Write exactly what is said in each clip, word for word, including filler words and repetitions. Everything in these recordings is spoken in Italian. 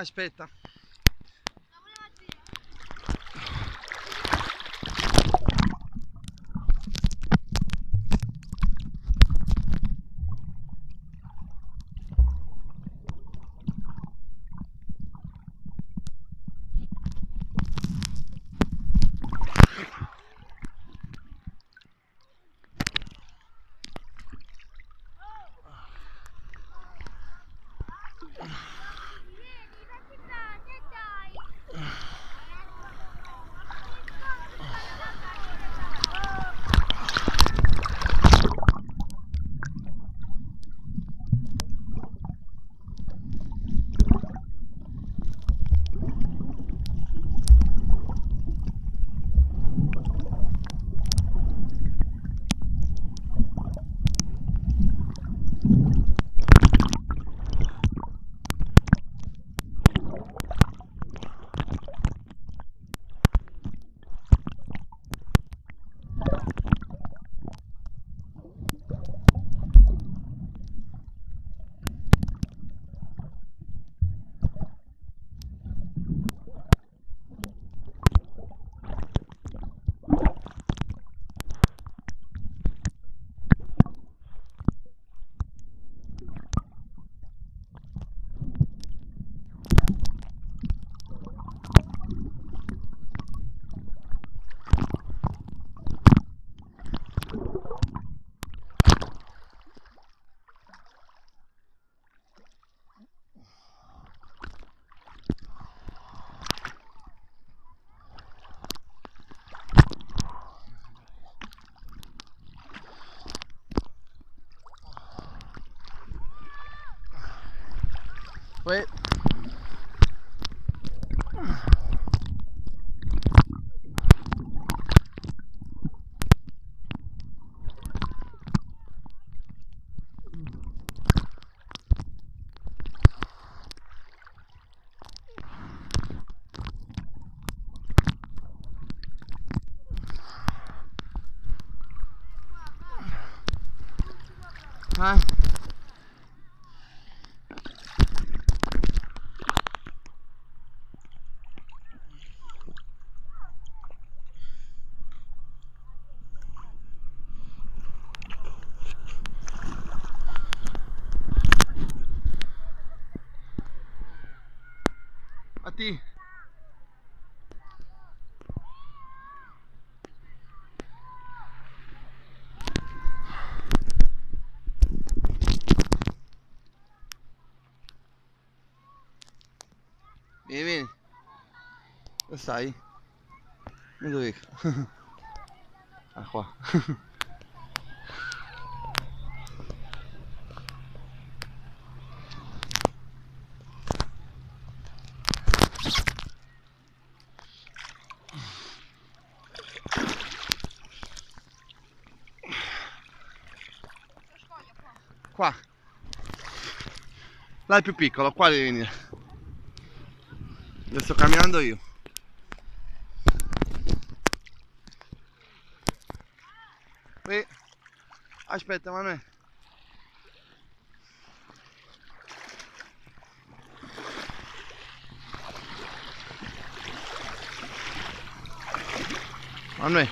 Aspetta. Wait. Ah. A ti. Vieni, vieni. Dove stai? E dove? Ah, qua. Qua. Là è più piccolo, qua devi venire. Io sto camminando io. E aspetta, Manuel. Manuel.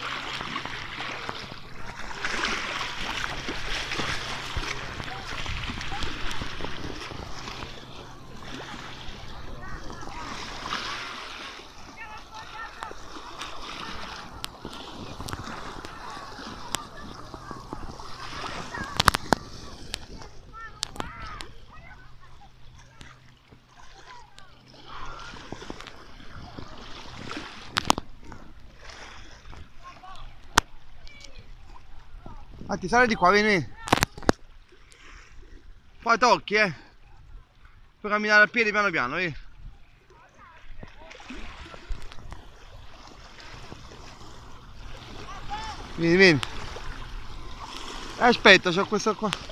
Ah, ti sale di qua, vieni. Poi tocchi, eh. Puoi camminare a piedi piano piano, vedi. Vieni, vieni. Aspetta, c'ho questo qua.